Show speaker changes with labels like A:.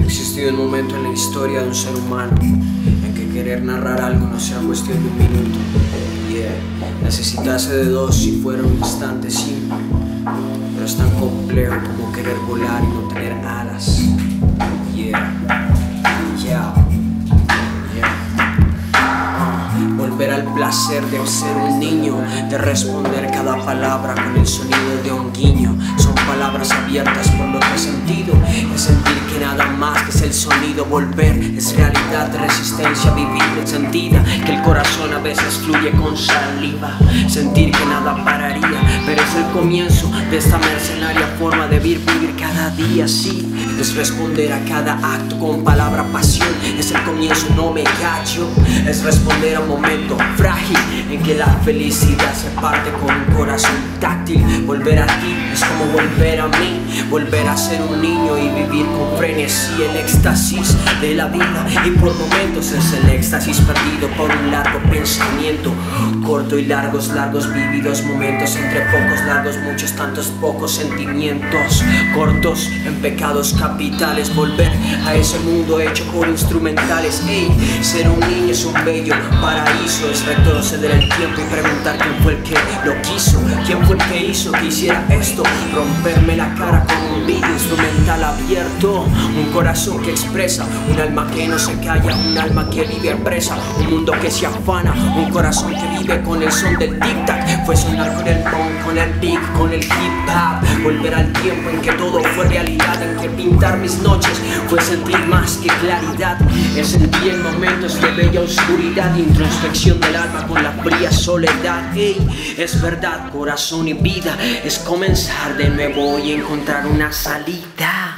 A: existido un momento en la historia de un ser humano en que querer narrar algo no sea cuestión de un minuto. Necesitase de dos si fuera un instante simple, pero es tan complejo como querer volar y no tener alas. Volver al placer de ser un niño, de responder cada palabra con el sonido de un guiño. Son palabras abiertas por lo que he sentido, es sentir que nada más que es el sonido. Volver es realidad de resistencia, vivir encendida, que el corazón a veces fluye con saliva. Sentir que nada pararía, pero es el comienzo de esta mercenaria forma de vivir cada día. Sí, es responder a cada acto con palabra pasión, es el comienzo, no me callo. Es responder a un momento frágil en que la felicidad se parte con un corazón táctil. Volver a ti es como volver a mí, volver a ser un niño y vivir con frenesí el éxtasis de la vida. Y por momentos es el éxtasis perdido por un largo pensamiento, corto y largos vividos momentos, entre pocos largos, muchos tantos pocos sentimientos, cortos en pecados capitales. Volver a ese mundo hecho por instrumentales. Ser un niño es un bello paraíso, es retroceder el tiempo y preguntar quién fue el que lo quiso, quién fue el que hizo que hiciera esto, romperme la cara con un beat instrumental abierto, un corazón que expresa, un alma que no se calla, un alma que vive presa, un mundo que se afana, un corazón que vive con el son del tic-tac. Fue sonar con el punk, con el beat, con el hip-hop, volver al tiempo en que todo fue realidad, en que pintar mis noches fue sentir más que claridad, es sentir en momentos de bella oscuridad, introspección del alma con la fría soledad. Es verdad, corazón y vida, es comenzar de nuevo y encontrar una salida.